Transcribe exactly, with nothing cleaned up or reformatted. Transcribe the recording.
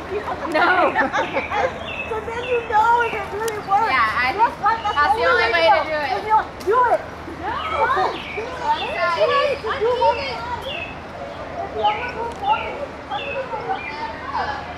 No. So then you know if it really works. Yeah, I think that's, right, that's, that's the only way to do it. Do it. No. Come on. Do it. Do it. If you ever go forward,